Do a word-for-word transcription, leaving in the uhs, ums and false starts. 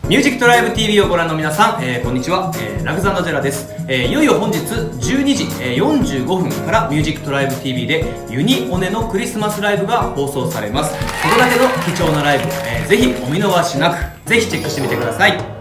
ミュージックトライブ ティービー をご覧の皆さん、えー、こんにちは、えー、ラグザンドジェラです、えー、いよいよ本日じゅうにじよんじゅうごふんからミュージックトライブ ティービー でユニオネのクリスマスライブが放送されます。ここだけの貴重なライブ、えー、ぜひお見逃しなく、ぜひチェックしてみてください。